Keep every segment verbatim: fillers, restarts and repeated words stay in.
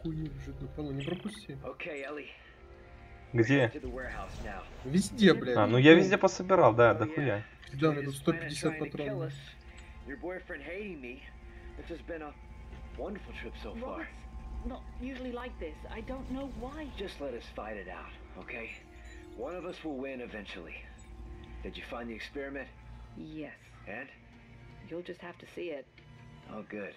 хуйни лежит на полу, не пропусти. Где? Везде, блядь. А, ну я везде пособирал, да, дохуя. Да, у меня тут сто пятьдесят патронов. Not usually like this. I don't know why. Just let us fight it out, okay? One of us will win eventually. Did you find the experiment? Yes. And? You'll just have to see it. Oh, good.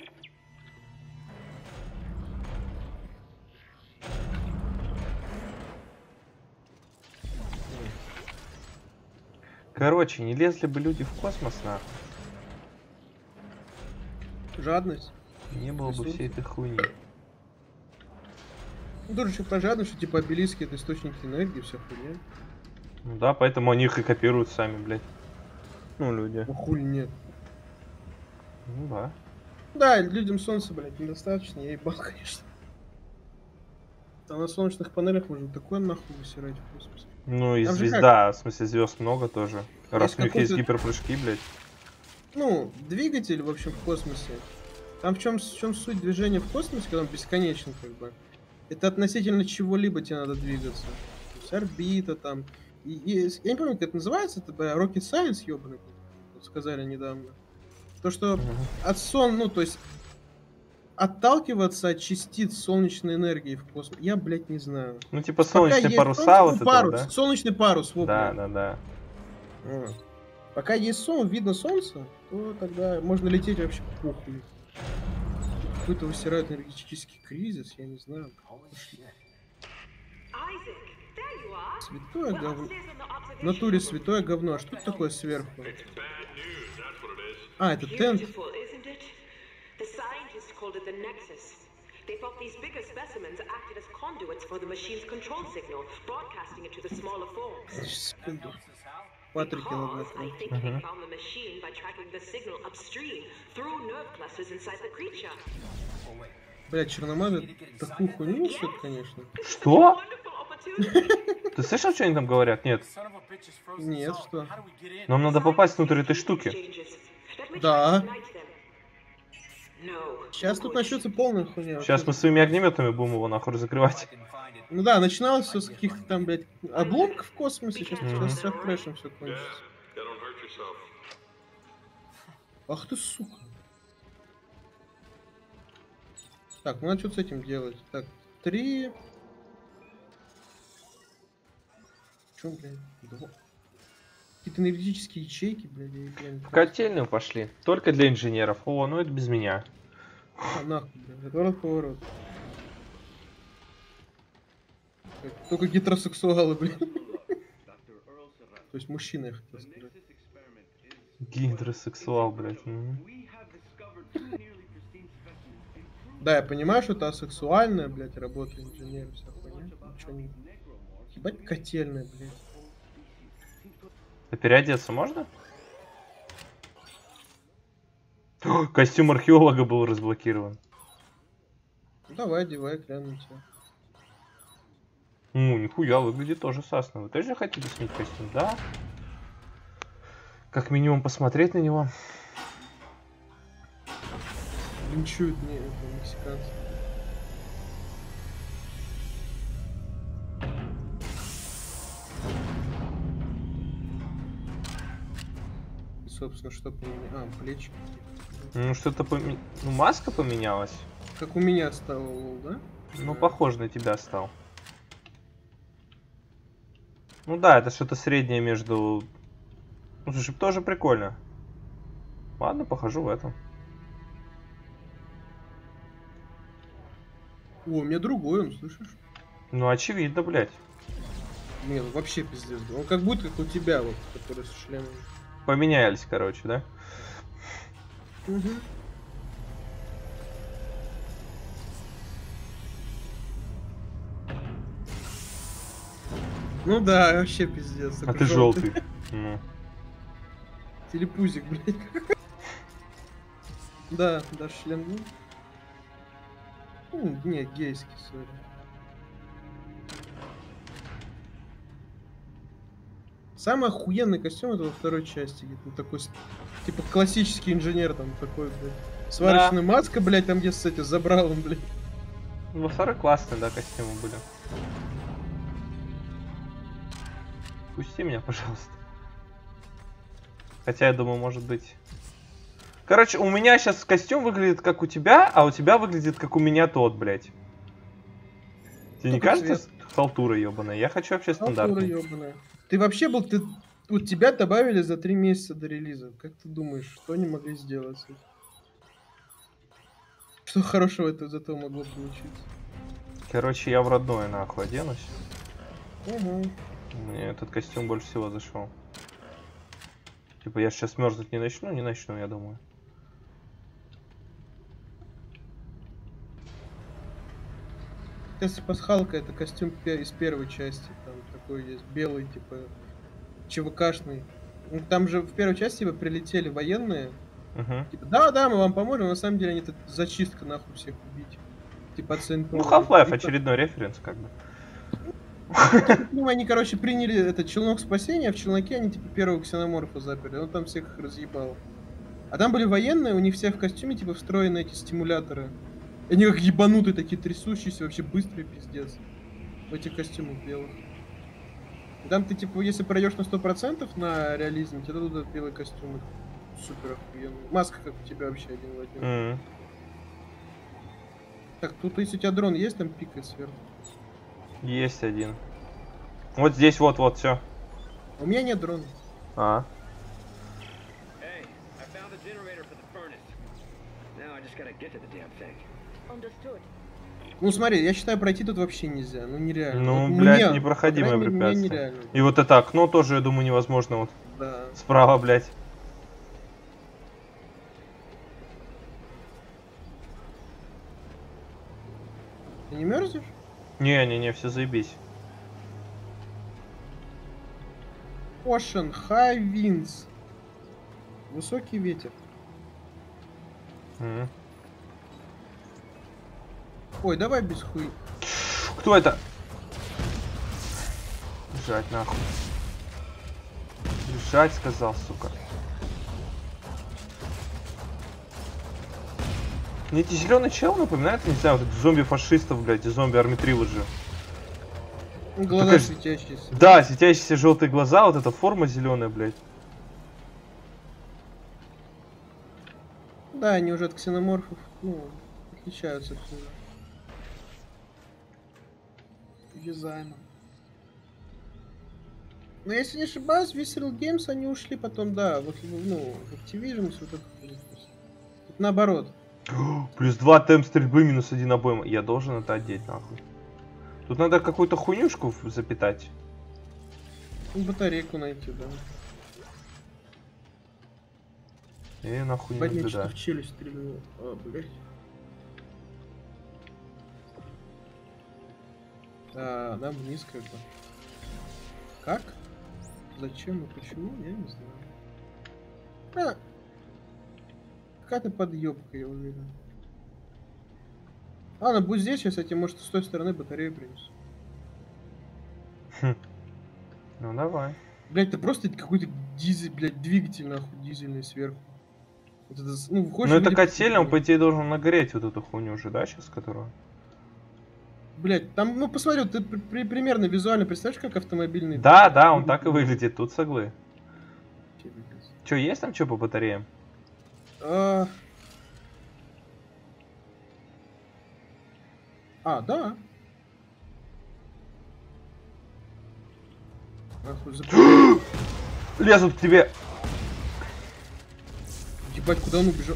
Короче, не лезли бы люди в космос, нахуй. Жадность. Не было бы всей этой хуйни. Ну, тоже еще пожадно, что типа обелиски это источники энергии, вся хуйня. Ну да, поэтому они их и копируют сами, блядь. Ну, люди. Ну хуй нет. Ну да. Да, людям солнца, блядь, недостаточно, я ебал, конечно. А на солнечных панелях можно такое нахуй высирать в космосе. Ну и звезда, в смысле звезд много тоже. Раз у них есть гиперпрыжки, блядь. Ну, двигатель, в общем, в космосе. Там в чем, в чем суть движения в космосе, когда он бесконечен, как бы. Это относительно чего-либо тебе надо двигаться. То есть орбита там. И, и, я не помню, как это называется, это Rocket Science, ёбаный, вот сказали недавно. То, что uh-huh. от сон, ну, то есть отталкиваться от частиц солнечной энергии в космосе, я, блядь, не знаю. Ну, типа солнечные паруса, вот парус, это, да? Солнечный парус, вот. Да, да, да. А. Пока есть сон, видно солнце, то тогда можно лететь вообще похуй. Какой-то высирает энергетический кризис, я не знаю. Святое говно. В натуре святое говно. А что это такое сверху? А, это тент. Секунду. Патрики надо накрыть. Ага. Блядь, черномазы такую хуйню несет, конечно. Что? Ты слышал, что они там говорят? Нет. Нет, что? Нам надо попасть внутрь этой штуки. Да. Сейчас тут начнется полная хуйня. Сейчас мы своими огнеметами будем его нахуй закрывать. Ну да, начиналось все с каких-то там, блядь, обломков в космосе. Сейчас mm-hmm. с трэшем все кончится. Ах ты, сука. Так, ну надо что с этим делать? Так, три. Чё, блядь? Два. Какие-то энергетические ячейки, блядь. Я в котельную пошли. Только для инженеров. О, ну это без меня. А, нахуй, блядь. Отворот, поворот. Только гетеросексуалы, блядь. То есть мужчина, я хотел сказать. Гетеросексуал, блядь. Да, я понимаю, что это асексуальная, блядь, работа инженера, вся хуйня. Ничего не... Ебать котельная, блядь. А переодеться можно? О, костюм археолога был разблокирован. Давай, одевай, гляну тебя. Ну, нихуя, выглядит тоже сасно. Вы тоже хотите сменить костюм, да? Как минимум посмотреть на него. Линчуют мне, это мексиканцы. И, собственно, что поменялось? А, плечи. Ну, что-то поменялось. Ну, маска поменялась. Как у меня стало, лол, да? Ну, похож на тебя стал. Ну да, это что-то среднее между... Ну, слушай, тоже прикольно. Ладно, похожу в этом. О, у меня другой, он, слышишь? Ну, очевидно, блядь. Нет, вообще пиздец. Он как будто как у тебя, вот, который с шлемом. Поменялись, короче, да? Угу. Ну да, вообще пиздец. А ты желтый. Ну. Телепузик, блядь. Да, да, шлем. Ну, не, гейский, сори. Самый охуенный костюм это во второй части. Ну, такой, типа, классический инженер там такой, блядь. Сварочная да. маска, блядь, там где с этим забралом, блядь. Во второй классные, да, костюмы были. Пусти меня, пожалуйста. Хотя я думаю, может быть... Короче, у меня сейчас костюм выглядит как у тебя, а у тебя выглядит как у меня тот, блядь. Тебе не кажется? Цвет? Халтура ебаная. Я хочу вообще стандартный. Халтура ебаная. Ты вообще был... Ты... Вот тебя добавили за три месяца до релиза. Как ты думаешь, что они могли сделать? Что хорошего это из этого могло получиться? Короче, я в родное нахуй оденусь. Угу. Мне этот костюм больше всего зашел. Типа я сейчас мерзнуть не начну, не начну, я думаю. Если пасхалка, это костюм из первой части. Там такой есть белый, типа ЧВКшный. Ну, там же в первой части типа прилетели военные. Угу. Типа, да, да, мы вам поможем. На самом деле они тут зачистка нахуй всех убить. Типа оценку. Ну, Half-Life очередной референс, как бы. Ну, они, короче, приняли этот челнок спасения, а в челноке они типа первого ксеноморфа заперли. Он там всех их разъебал. А там были военные, у них все в костюме, типа, встроены эти стимуляторы. И они как ебанутые, такие трясущиеся, вообще быстрые, пиздец. В этих костюмах белых. И там ты, типа, если пройдешь на сто процентов на реализм, тебе дадут белый костюм. Супер охуенный. Маска, как у тебя вообще один в один. Mm. Так, тут если у тебя дрон есть, там пикает сверху. Есть один. Вот здесь, вот-вот, все. У меня нет дрона. А. Ну смотри, я считаю, пройти тут вообще нельзя. Ну нереально. Ну, вот блядь, мне, непроходимое мере, препятствие. нереально. И вот это окно тоже, я думаю, невозможно. Вот. Да. Справа, блядь. Ты не мерзнешь? Не-не-не, все заебись. Ocean High Winds. Высокий ветер. Mm. Ой, давай без хуй. Кто это? Бежать нахуй. Бежать, сказал, сука. Мне эти зеленый чел напоминает, не знаю, вот этих зомби-фашистов, блядь, и зомби-арми трилоджи. Глаза Такая... светящиеся. Да, светящиеся желтые глаза, вот эта форма зеленая, блядь. Да, они уже от ксеноморфов, ну, отличаются отсюда. Дизайном. Но если не ошибаюсь, Visceral Games они ушли потом, да, вот, ну, в Activision, вот это, тут наоборот. Плюс два темп стрельбы, минус один обойма. Я должен это одеть, нахуй. Тут надо какую-то хуйнюшку запитать. Батарейку найти, да. И нахуй не наблюдаю. наблюдаю. В челюсть стрельнул. А, блядь. А, нам вниз как бы. Как? Зачем и почему? Я не знаю. А. Какая-то подъебка, я уверен. Ладно, будь здесь, я, кстати, может, с той стороны батарею принесу. Хм. Ну давай. Блять, это просто какой-то дизель, блядь, двигатель, нахуй, дизельный сверху. Вот это, ну, ну это котельный, он, по идее, должен нагреть вот эту хуйню уже, да, сейчас, которую? Блять, там, ну посмотри, ты при, при, примерно визуально представляешь, как автомобильный... Да, да, он так и выглядит, тут соглы. Че, есть там что по батареям? А, а да. Нахуй, запрещаю. Лезут к тебе. Ебать, куда он убежал?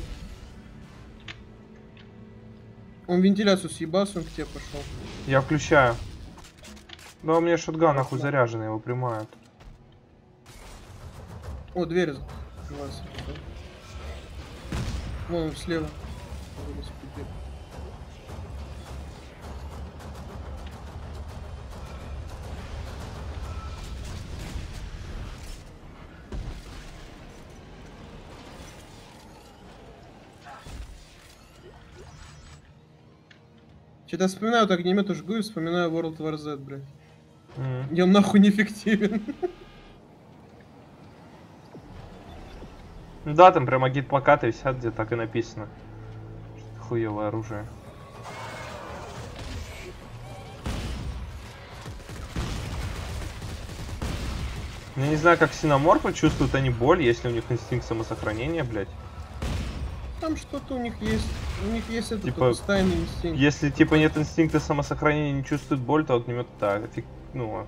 Он вентиляцию съебался, он к тебе пошел. Я включаю. Да у меня шотган нахуй заряженный, его примают. О, дверь открылась. Вон он слева. Что-то вспоминаю, так огнемет жгу и вспоминаю World War Z, блядь. Mm. И он нахуй неэффективен. Да, там прямо гид-плакаты висят, где так и написано. Хуевое оружие. Я не знаю, как ксеноморфы чувствуют они боль, если у них инстинкт самосохранения, блядь. Там что-то у них есть. У них есть этот Типа, постоянный инстинкт. Если типа нет инстинкта самосохранения, не чувствует боль, то огнемет так, эффек... ну,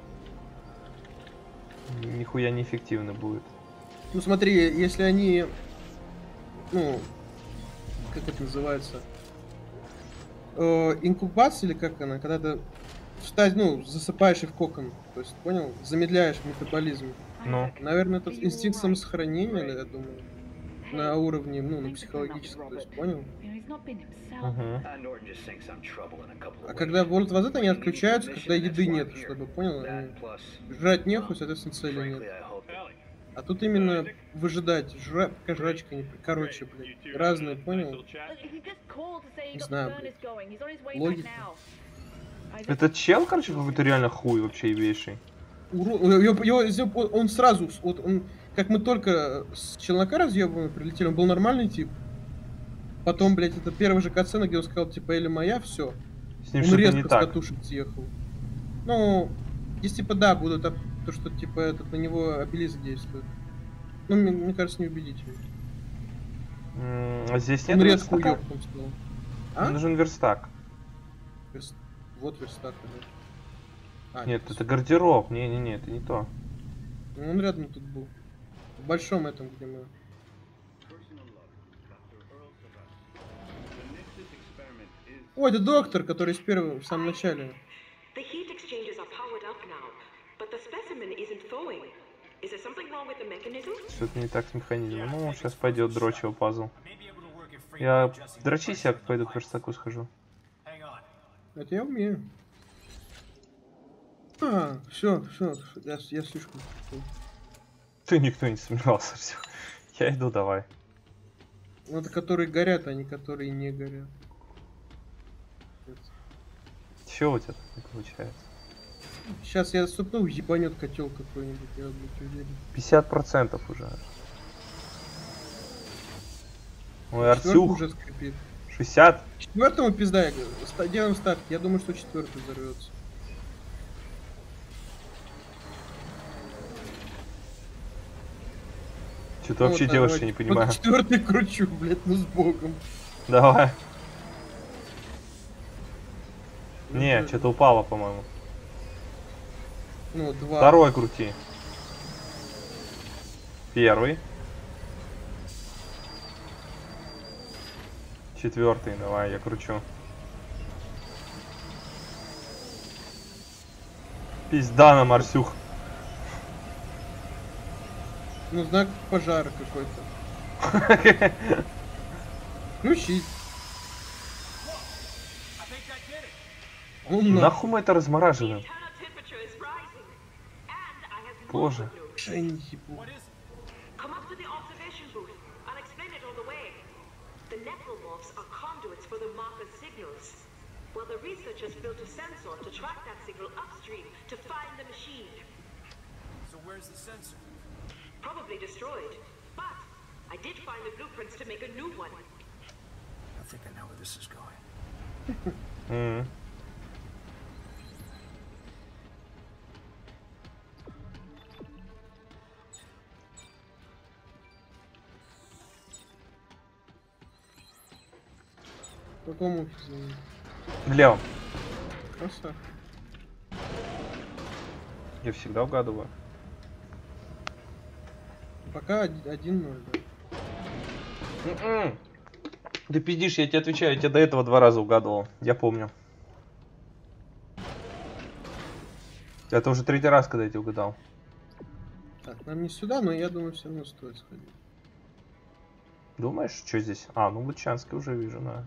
нихуя неэффективно будет. Ну смотри, если они, ну, как это называется, э, инкубация или как она, когда ты встать, ну, засыпаешь и в кокон, то есть, понял, замедляешь метаболизм. Ну. Наверное, это инстинкт самосохранения, я думаю, на уровне, ну, на психологическом, то есть, понял? Угу. А когда World of Z они отключаются, когда еды нет, чтобы, понял, они жрать нехуй, соответственно, цели нет. А тут именно выжидать, жра... пока жрачка не... Короче, блядь, разные, понял? Не знаю, блядь. Логика. Этот чел, короче, какой-то реально хуй вообще ебейший. Уро... Его, его, он сразу, вот он, как мы только с челнока разъебанного прилетели, он был нормальный тип. Потом, блядь, это первый же катсцена, где он сказал, типа, Эля моя, все. С ним Он что-то резко не с так. катушек съехал. Ну, здесь, типа, да, будут об... то, что, типа, этот, на него обелиск действует. Ну, мне, мне кажется, неубедительно. М, А здесь нет Он резко верстака? уёбком стал. А? Мне нужен верстак. Верст- Вот верстак. Да. А, Нет, это это гардероб. Не-не-не, это не то. Ну, он рядом тут был. В большом этом, где мы... Ой, это доктор, который с первого, в самом начале. The heat exchangers are powered up now, but the specimen isn't thawing. Is there something wrong with the mechanism? Что-то не так с механизмом. Ну, сейчас пойдет дрочево пазл. Я дрочись, я пойду к верстаку схожу. Это я умею. А, все, все, я, я слишком... Ты никто не сомневался, все. Я иду, давай. Ну, это которые горят, а не которые не горят. Чего у тебя так не получается? Сейчас я ступну, ебанет котел какой-нибудь, я блядь, уверен. пятьдесят процентов уже. Ой, Четвёртый Артюх. уже скрипит. шестьдесят. Четвертому пизда, я говорю. Ста- Делаем старт. Я думаю, что четвертый взорвется. Что ты вообще делаешь, я не понимаю. Четвертый кручу, блядь, ну с богом. Давай. Ну, Не, да. что-то упало, по-моему. Ну, два. Второй крути. Первый. Четвертый, давай, я кручу. Пизда на Марсюх. Ну, знак пожара какой-то. Включить. Ну, нахуй. Нахуй мы это размораживаем? Internal temperature is rising, and I have more Боже. good news. Я не ебу. Come up to the observation booth. I'll explain it all the way. The necromorphs are conduits for the marker's signals. Well, the researchers built a sensor to track that signal upstream to find the machine. So where's the sensor? Probably destroyed. But I did find the blueprints to make a new one. I think I know where this is going. М. В каком офисе? В левом. Красавчик. Я всегда угадываю. Пока один ноль, да. М-м. Ты пиздишь, я тебе отвечаю, я тебя до этого два раза угадывал. Я помню. Это уже третий раз, когда я тебя угадал. Так, нам не сюда, но я думаю, все равно стоит сходить. Думаешь, что здесь? А, ну Бучанский уже вижу, да.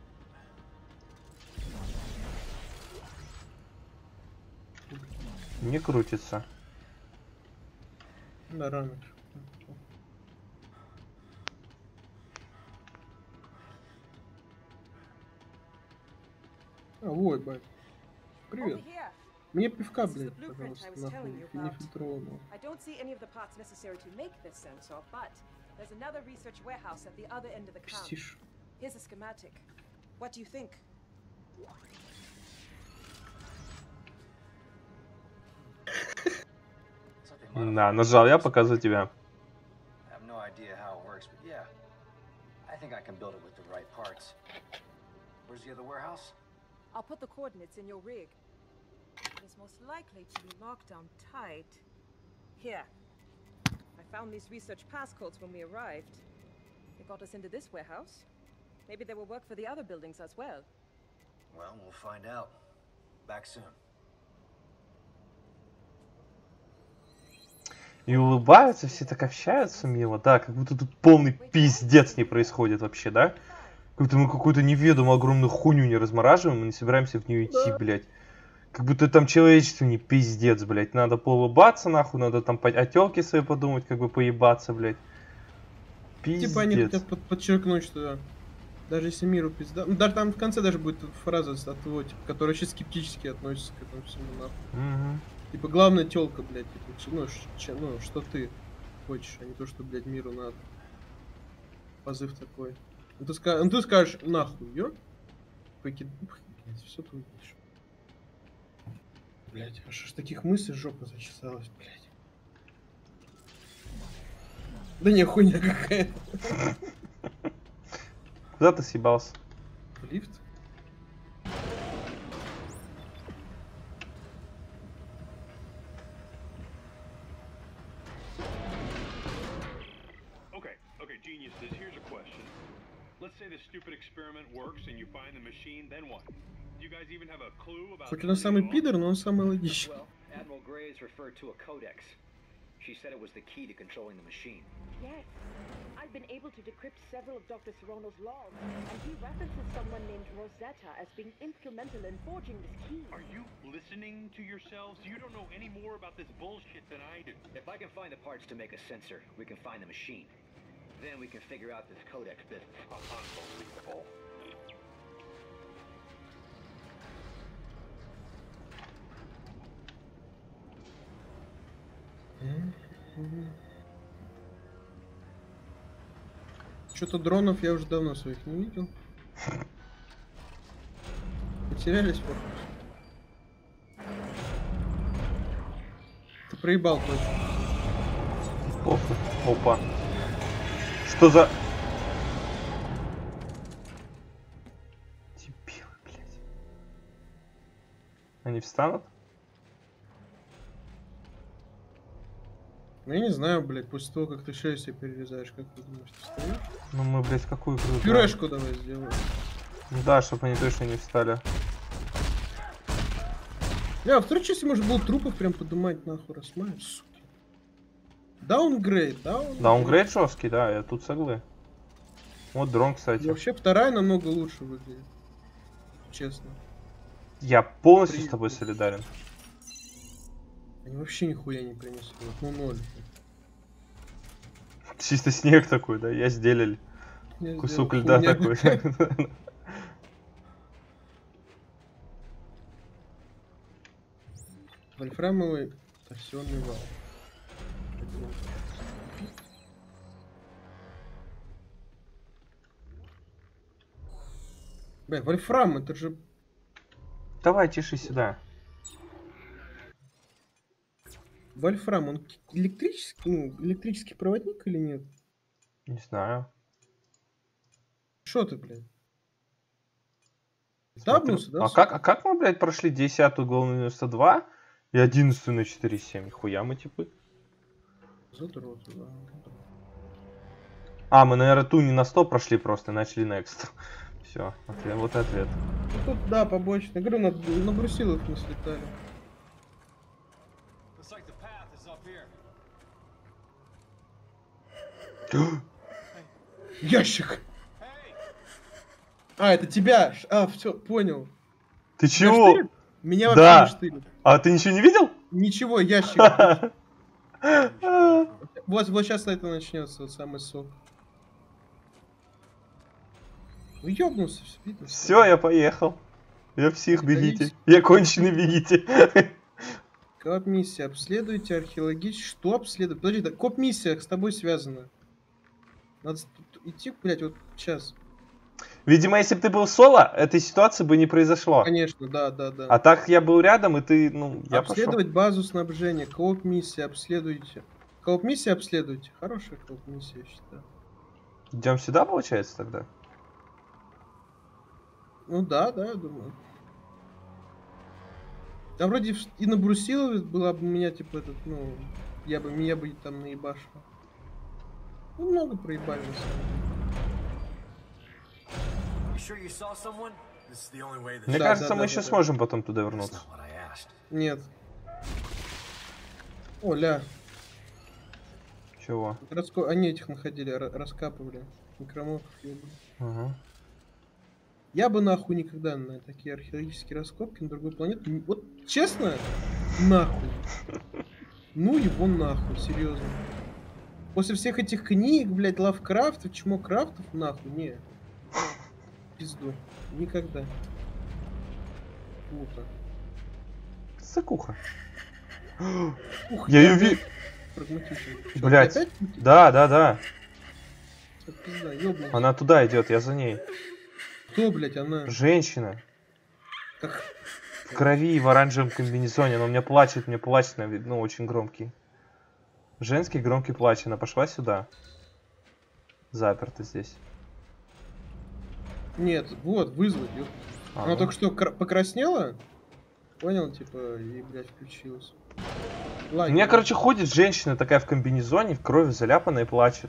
Не крутится. Да, рано. А, ой, бать. Привет. Мне пивка, блядь, пожалуйста, нахуй, не фильтрованного. I don't see any of the parts necessary to make this sensor, but there's another research warehouse at the other end of the camp. Пиздишь. Here's a schematic. What do you think? Something modified. Да, нажал я, показываю тебя. I have no idea how it works, but yeah, I think I can build it with the right parts. Where's the other warehouse? I'll put the coordinates in your rig. It is most likely to be locked down tight. Here. I found these research passcodes when we arrived. They got us into this warehouse. Maybe they will work for the other buildings as well. Well, we'll find out. Back soon. И улыбаются, все так общаются мило, да, как будто тут полный пиздец не происходит вообще, да? Как будто мы какую-то неведомую огромную хуйню не размораживаем и не собираемся в нее идти, блядь. Как будто там человечество не пиздец, блядь. Надо поулыбаться, нахуй, надо там о тёлке своей подумать, как бы поебаться, блядь. Пиздец. Типа они хотят под подчеркнуть, что даже если миру пизда... Ну, даже там в конце даже будет фраза от его, типа, которая вообще скептически относится к этому всему, нахуй. Угу. Типа, главная тёлка, блядь, типа, ч- ну, ш- ну, что ты хочешь, а не то, что, блядь, миру надо. Позыв такой. Ну ты, ска... ну, ты скажешь, нахуй, ё? Покид... Блядь, все тут еще. Блядь, аж ж таких мыслей жопа зачесалась, блядь. Да не, хуйня какая-то. Куда ты съебался? В лифт? Okay, okay, geniuses, here's a question. Let's say the stupid experiment works and you find the machine, then what? Do you guys even have a clue about... Хоть он самый пидор, но он самый логичный. Well, Admiral Graves referred to a codex. She said it was the key to controlling the machine. Yes. I've been able to decrypt several of Doctor Serrano's logs, and he references someone named Rosetta as being instrumental in forging this key. Are you listening to yourselves? You don't know any more about this bullshit than I do. If I can find the parts to make a sensor, we can find the machine. Then we can figure out this codex business. Unbelievable. Что-то дронов я уже давно своих не видел. Потерялись, походу. Ты проебал точно. Опа. Опа. Что за... Дебилы, блядь. Они встанут? Ну я не знаю, блядь, после того, как ты шею себе перерезаешь, как ты думаешь, ты встаешь? Ну мы, блядь, какую игру играем? Пюрешку давай сделаем. Ну да, чтобы они точно не встали. Бля, во второй части можно было трупов прям поднимать нахуй, рассмаять, суки. Даунгрейд, даунгрейд. Даунгрейд жесткий, да, я тут соглы. Вот дрон, кстати. И вообще вторая намного лучше выглядит. Честно. Я полностью При- с тобой солидарен. Они вообще нихуя не принесли. Вот, ну ноль. Чисто снег такой, да, я сделали. Я Кусок сделал льда хуйня. такой. Вольфрамовый торсионный вал. Бля, вольфрам, это же... Давай, тише сюда. Вольфрам, он к- электрический, ну, электрический проводник или нет? Не знаю. Что ты, блядь? Смотрю. Табнулся, да? А как, а как мы, блядь, прошли десятую главу на девяносто два и одиннадцатую на четыре семь? Хуя мы, типа. Задрот, да. А, мы, наверное, ту не на сто прошли просто, начали next. Все, ответ, вот и ответ. Ну, тут, да, побочно. Говорю, на, на брусилах мы слетали. Looks like the path is up here. Ящик! Hey! А, это тебя! Ш- А, все, понял. Ты Тебя чего? штырит? Меня вообще Да. не штырит. А ты ничего не видел? Ничего, ящик. Вот, вот сейчас это начнется, вот самый сок. Ну ёбнулся, все видно. Все, я поехал. Я псих, бегите. Я конченый, бегите. Коп-миссия. Обследуйте археологически. Что обследовать? Подожди, да, коп-миссия с тобой связана. Надо с- тут идти, блядь, вот сейчас. Видимо, если бы ты был соло, этой ситуации бы не произошло. Конечно, да, да, да. А так я был рядом, и ты, ну, я Обследовать пошел. базу снабжения, кооп миссии обследуйте. Кооп миссии обследуйте. Хорошая кооп миссия, я считаю. Идем сюда, получается, тогда? Ну да, да, я думаю. А вроде в- и на Брусилове была бы у меня, типа, этот, ну, я бы, меня бы там наебашил. Ну, много проебали, на самом деле. You sure you saw someone? This is the only way that... Мне Да, кажется, да, мы да, еще да, да. сможем потом туда That's вернуться. not what I asked. Нет. О, ля. Чего? Раско... Они этих находили, ра- раскапывали. Некроморфов ебаных. Ага. Я бы нахуй никогда на такие археологические раскопки на другой планете... не- Вот честно, нахуй. Ну его нахуй, серьезно. После всех этих книг, блядь, Лавкрафтов, чмо Крафтов, нахуй, не. Пизду. Никогда. Плохо. Сыкуха. Ух, Я её опять ви- Прагматичен. Чё, ты Блядь. опять? Да, да, да. Всё, пизда, ёбнулся. Она туда идет, я за ней. Кто, блядь, она? Женщина. Как... В крови, в оранжевом комбинезоне. Она у меня плачет, мне плач, ну, очень громкий. Женский громкий плач. Она пошла сюда. Заперта здесь. Нет, вот, вызвать, ёп. А, Она ну. только что кра- покраснела, понял, типа, и, блядь, включилась. У Лагерь. меня, короче, ходит женщина такая в комбинезоне, в крови заляпанная и плачет.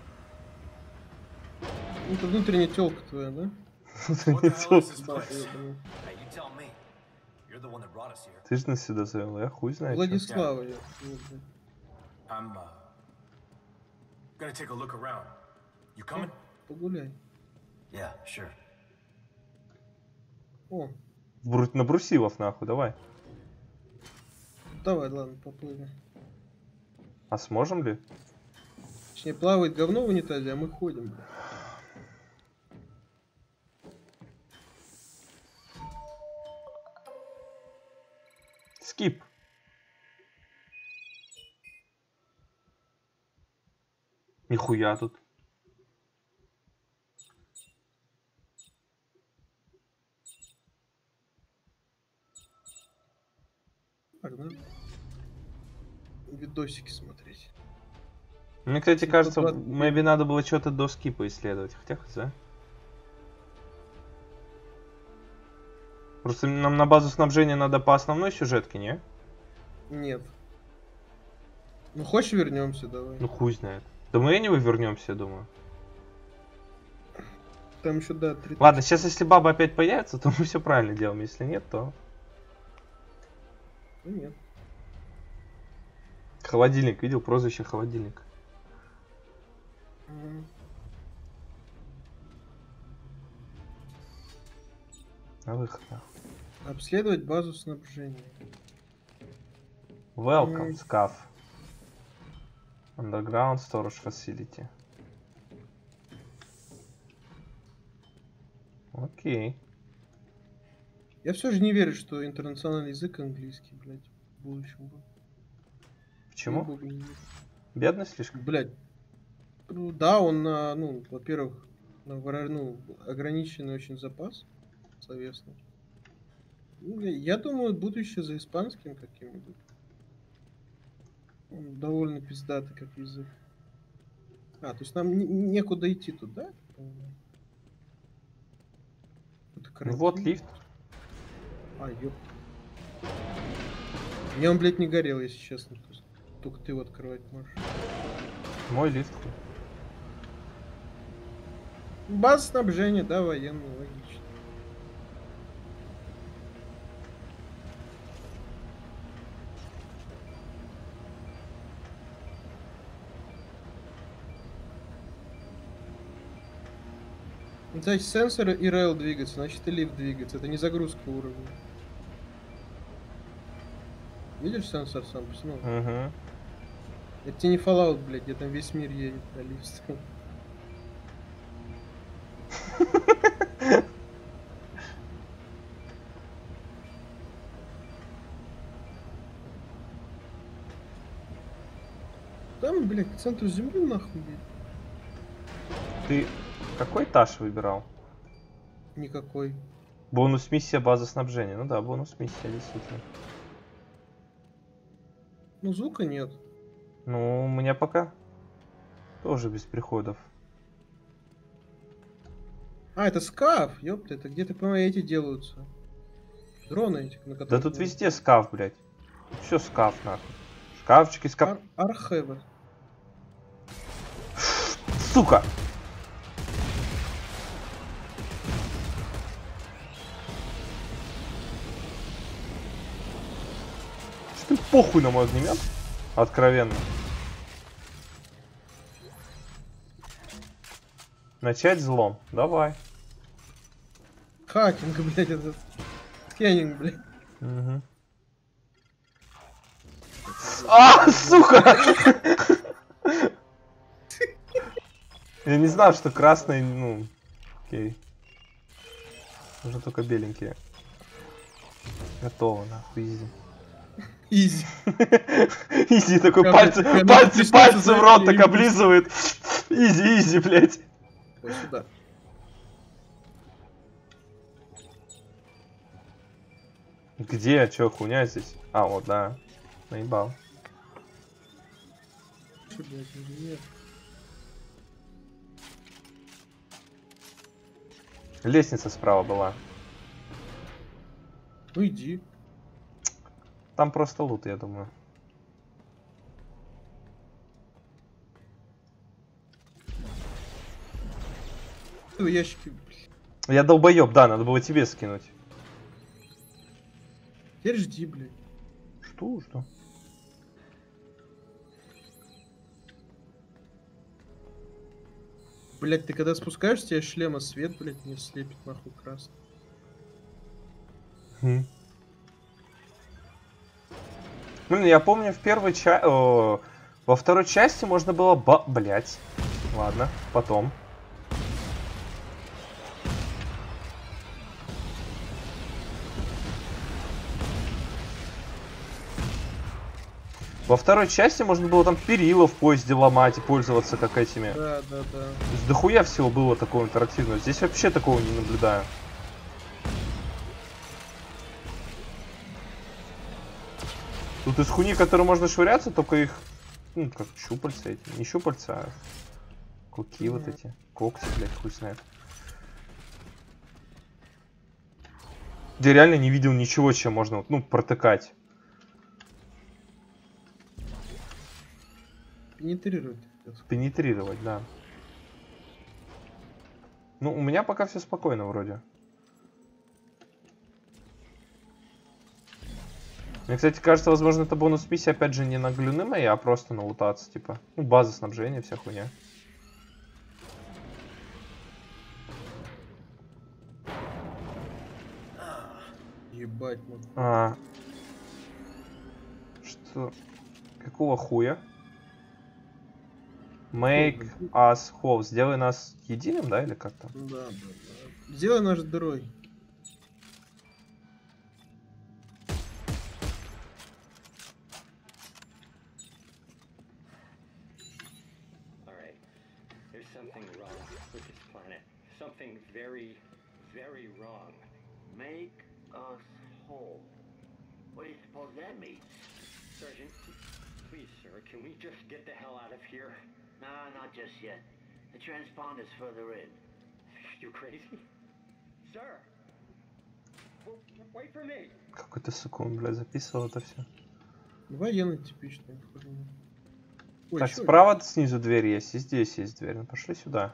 Это внутренняя тёлка твоя, да? What the hell is this Баба place? ёбаная. Hey, you tell me. You're the one that brought us here. Ты же нас сюда завел, я хуй знает. чё. Владислава, я. вот, блядь. I'm, uh... gonna take a look around. You coming? Погуляй. Yeah, sure. О, В бру- На брусилов, нахуй, давай. давай, ладно, поплыли. А сможем ли? Точнее, плавает говно в унитазе, а мы ходим, блядь. Скип. Нихуя тут. Погнали. Видосики смотреть. Мне, кстати, Типа кажется, двадцать maybe надо было что-то до скипа исследовать. Хотя, хотя. Просто нам на базу снабжения надо по основной сюжетке, не? Нет. Ну, хочешь вернемся, давай. Ну хуй знает. Да мы anyway вернемся, я думаю. Там еще, да, три... Ладно, сейчас если баба опять появится, то мы все правильно делаем. Если нет, то... Ну, нет. Холодильник, видел прозвище холодильник. М. На выход, нахуй. Обследовать базу снабжения. Welcome, М. SCAF. Underground Storage Facility. Окей. Я все же не верю, что интернациональный язык английский, блядь, в будущем был. Почему? Ей-богу, не верю. Бедность слишком? Блядь. Ну, да, он на, ну, во-первых, на вора- ну, ограниченный очень запас словесный. Ну, я- я думаю, будущее за испанским каким-нибудь. Он довольно пиздатый как язык. А, то есть нам не- некуда идти тут, да? Это Ну вот карантин. лифт. А, ёп. Мне он, блядь, не горел, если честно. То есть только ты его открывать можешь. Мой лифт. База снабжения, да, военная, логично. Значит, сенсор и рейл двигаться, значит и лифт двигается. Это не загрузка уровня. Видишь сенсор сам? Ну, Угу. это тебе не Fallout, блядь, где там весь мир едет, а лифт стоит. Там, блядь, к центру земли нахуй едет. Ты какой этаж выбирал? Никакой. Бонус миссия база снабжения. Ну да, бонус миссия, действительно. Ну, звука нет. Ну, у меня пока тоже без приходов. А, это скаф, ёпта, это где-то, по-моему, эти делаются. Дроны эти, на Да которых... тут можно- везде скаф, блядь. Все скаф, нахуй. Шкафчики, скаф. Ар- Архевы. Сука! Что ты похуй на мой огнемет? Откровенно. Начать взлом. Давай. Хакинг, блядь, этот. Скеннинг, блядь. Угу. А, сука! Я не знал, что красный, ну, окей. Нужно только беленькие. Готово, нахуй, изи. Изи. Изи такой, Как пальцы, бы, как пальцы, бы пальцы пришлось в рот так зайти. облизывает. Изи, изи, блядь. Вот сюда. Где? Чё, хуйня здесь? А, вот, да. Наебал. Чё, блядь, нет. Лестница справа была. Ну иди. Там просто лут, я думаю. Ты ящики, блядь. Я долбоеб, да, надо было тебе скинуть. Теперь жди, блядь. Что, что? Блядь, ты когда спускаешься, тебе шлема свет, блядь, не слепит нахуй красный. Хм. Блин, я помню в первой части... Во второй части можно было ба... Блять. Ладно, потом. Во второй части можно было там перила в поезде ломать и пользоваться как этими. Да, да, да. То есть дохуя всего было такого интерактивного. Здесь вообще такого не наблюдаю. Тут из хуйни, которые можно швыряться, только их, ну, как щупальца эти. Не щупальца, а куки mm-hmm. вот эти. Когти, блядь, хуй знает. Я реально не видел ничего, чем можно, ну, протыкать. Пенетрировать. Пенетрировать, да. Ну, у меня пока все спокойно вроде. Мне, кстати, кажется, возможно, это бонус-миссия, опять же, не на глюны мои, а просто на лутаться, типа. Ну, база снабжения, вся хуйня. Ебать, ну. А. Что? Какого хуя? Make us whole. Сделай нас единым, да, или как там? Да, да, да. Сделай наш дырой. Something very, very wrong. Make us whole. What do you suppose that means? Sergeant, please, sir, can we just get the hell out of here? Nah, not just yet. The transponder's further in. You crazy? Sir! Wait for me! Какой-то, сука, он, блядь, записывал это все. Военный типичный. Ой, так, чё? справа снизу дверь есть, и здесь есть дверь. Ну, пошли сюда.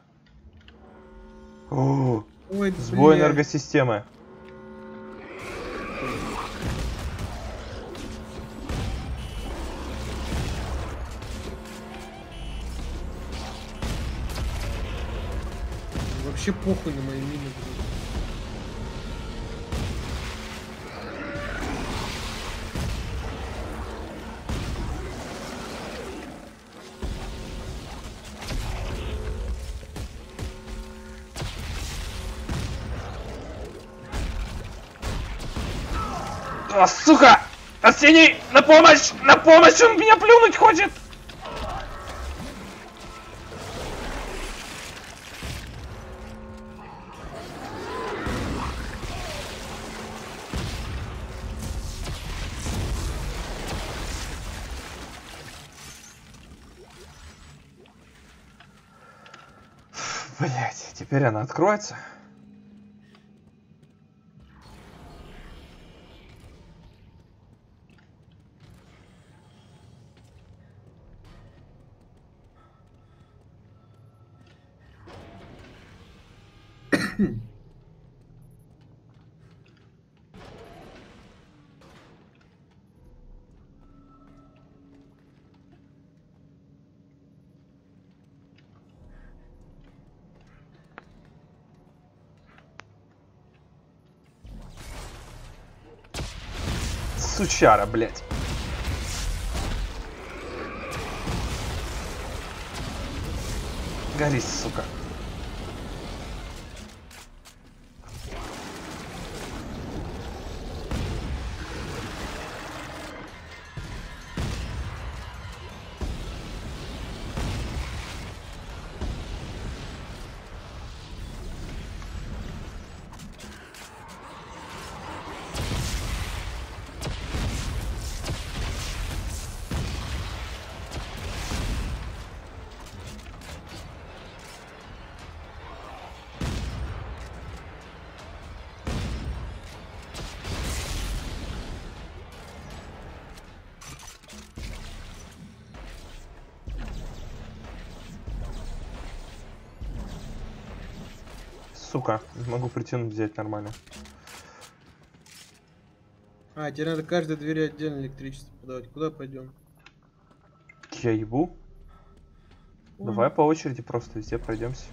О, ой, сбой блядь. энергосистемы. Вообще похуй на мои мины, блядь. А, сука! Арсений, на помощь! На помощь! Он меня плюнуть хочет! Блять, теперь она откроется. Сучара, блядь. Гори, сука. Сука, не могу притянуть, взять нормально. А, тебе надо каждой двери отдельно электричество подавать. Куда пойдем? Я ебу. Ой. Давай по очереди просто везде пройдемся.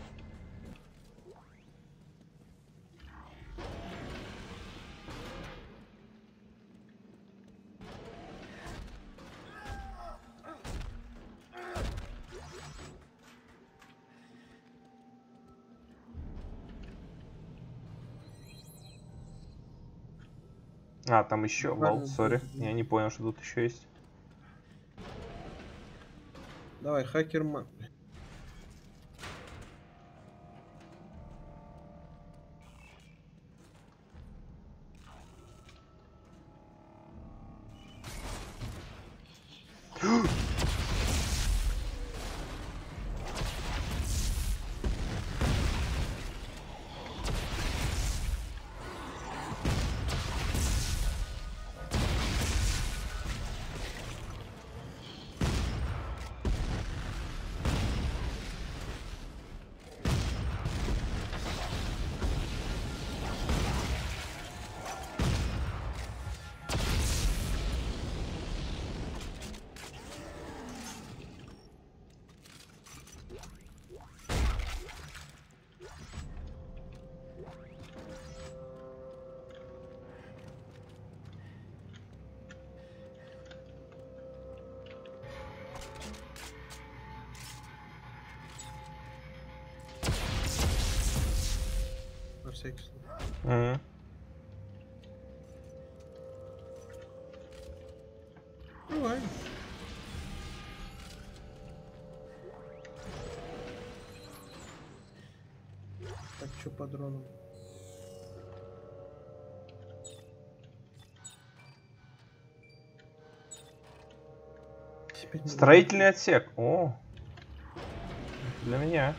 А, там еще, лол, сори. Я не понял, что тут еще есть. Давай, хакерман. На всякий случай. Mm-hmm. Давай. Так, что по дрону? Строительный отсек. О, для меня.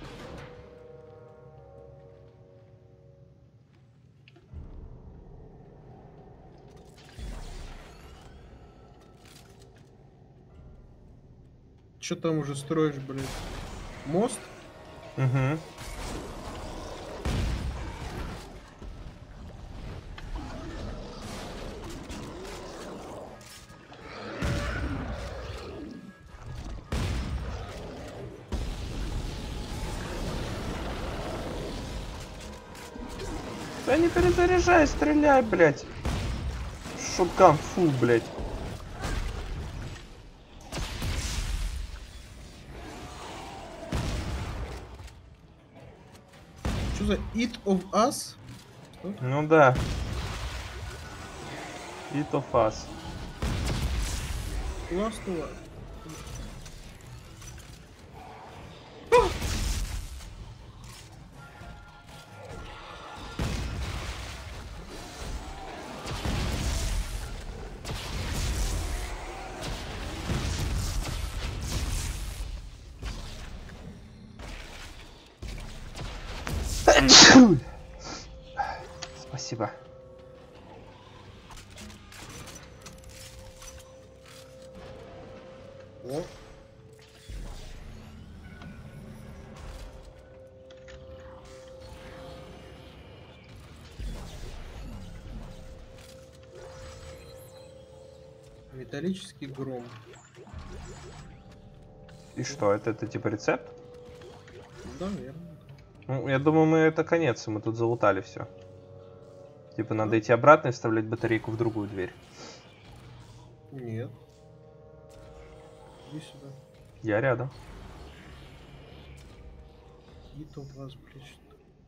Что там уже строишь, блядь? Мост? Угу. Да не перезаряжай, стреляй, блядь. Шоткан, фу, блядь. Что за Eat of Us? Что? Ну да. Eat of Us. Last of Us. Спасибо. О. Металлический гром. И что, это, это типа рецепт? Да, наверное. Ну, я думаю, мы это конец, мы тут залутали все. Типа надо идти обратно и вставлять батарейку в другую дверь. Нет. Иди сюда. Я рядом. И то вас, блядь, что.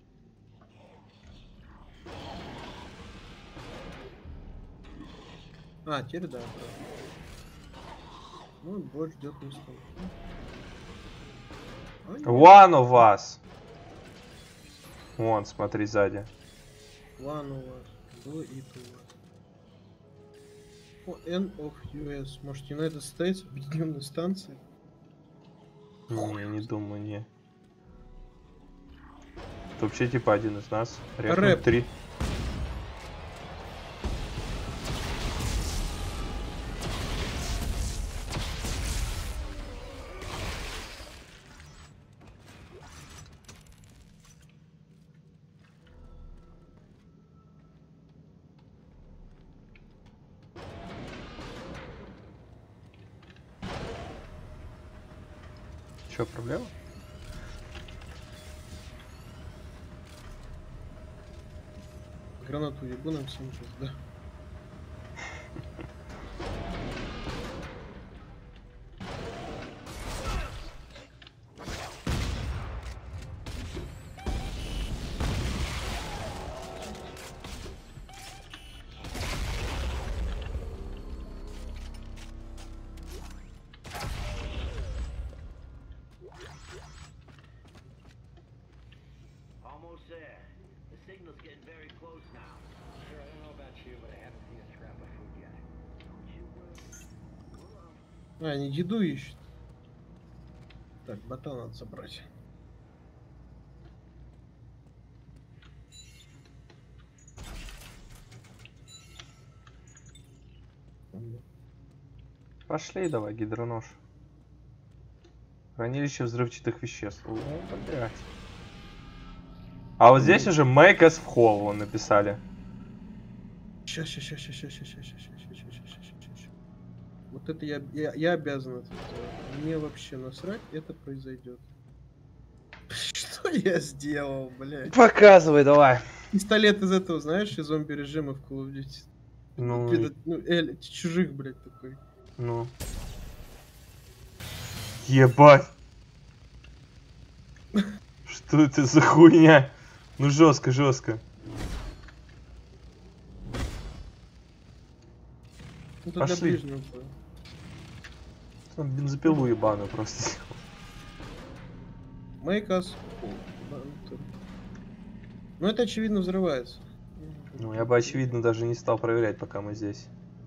А, теперь да, правда. Ну, больше ждет не стал. А, нет. One of us. Вон, смотри сзади. One of us. Do it у вас. О, N of ю эс. Может, United States, объединенные станции? Не, не думаю, не. Это вообще типа один из нас. Рэп. Три. Что, проблема? Гранату ебу нам всем сейчас, да. Almost there. The signal's getting very close now. Sure, I don't know about you, but I haven't seen a scrap of food yet. Don't you worry. А, они еду ищут. Так, бота надо собрать. Пошли давай, гидронож. Хранилище взрывчатых веществ. О, блядь. А вот здесь уже make us whole вон написали. Сейчас, сейчас, сейчас, сейчас, сейчас, сейчас, сейчас, сейчас, сейчас, сейчас, сейчас. Вот это я, я, я обязан это сделать. Мне вообще насрать, это произойдет. Что я сделал, блядь? Показывай, давай. Пистолет из этого, знаешь, из зомби режима в Call of Duty. Ну, Этот, ну, эль, чужих, блядь, такой. ну. Ебать. Что это за хуйня? Ну жестко, жестко. Ну, для Пошли. ближнего боя. Он бензопилу ебаную просто. Make us whole. Ну это очевидно взрывается. Ну я бы очевидно даже не стал проверять, пока мы здесь.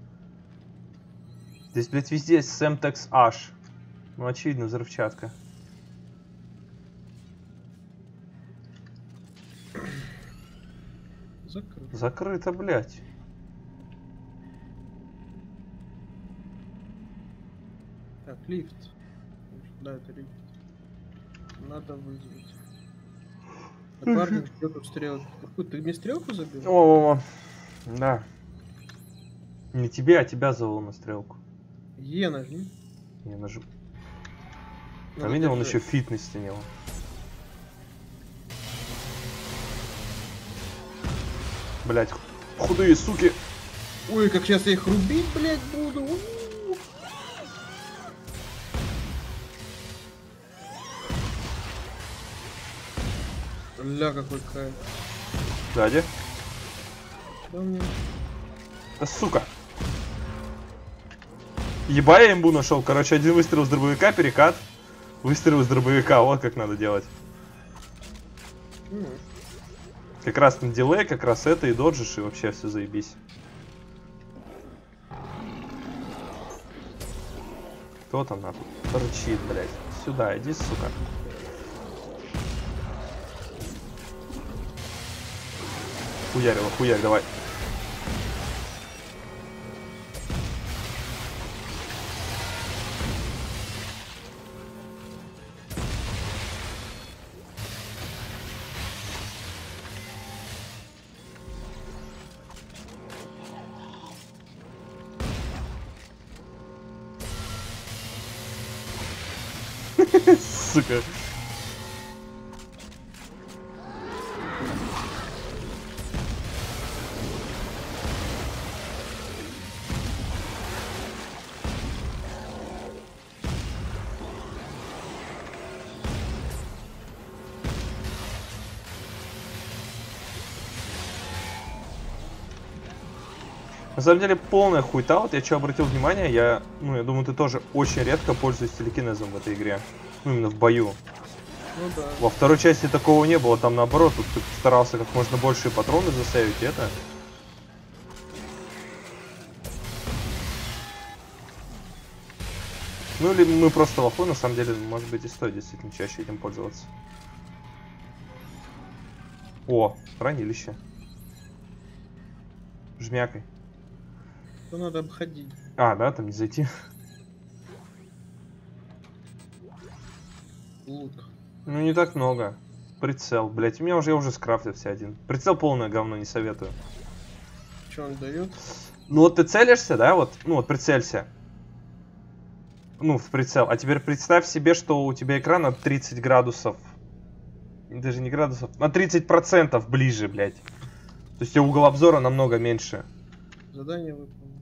Здесь, блядь, везде Semtex H. Ну очевидно взрывчатка. Закрыто. Закрыто, блядь. Так, лифт. Да, это лифт. Надо вызвать. Напарник ждет у стрелки. Какую, ты мне стрелку забил? О, да. Не тебе, а тебя завел на стрелку. Е нажми. Я нажму. Надо А видел, он держать. еще фитнес у него. Блять, худые суки. Ой, как сейчас я их рубить, блядь, буду. У-у-у. Ля, какой кайф. Сзади. Да мне. Да сука. Еба я имбу нашел. Короче, один выстрел с дробовика, перекат. Выстрел из дробовика. Вот как надо делать. М. Как раз на дилей, как раз это и доджишь, и вообще все заебись. Кто там нахуй торчит, блядь? Сюда, иди, сука. Хуярила, хуярь, давай. Сука. На самом деле полная хуйта, вот я что обратил внимание, я, ну, я думаю, ты тоже очень редко пользуешься телекинезом в этой игре. Ну, именно в бою. Ну да. Во второй части такого не было, там наоборот, тут ты старался как можно больше патроны засейвить, это. Ну или мы просто лоху, на самом деле, может быть и стоит действительно чаще этим пользоваться. О, хранилище. Жмякой. То надо обходить. А, да, там не зайти. Лук. Ну не так много. Прицел, блять, у меня уже я уже скрафтил все один. Прицел полное говно, не советую. Что он дает? Ну вот ты целишься, да, вот, ну вот прицелься. Ну, в прицел. А теперь представь себе, что у тебя экран на тридцать градусов. Даже не градусов, на тридцать процентов ближе, блять. То есть у тебя угол обзора намного меньше. Задание выполнено.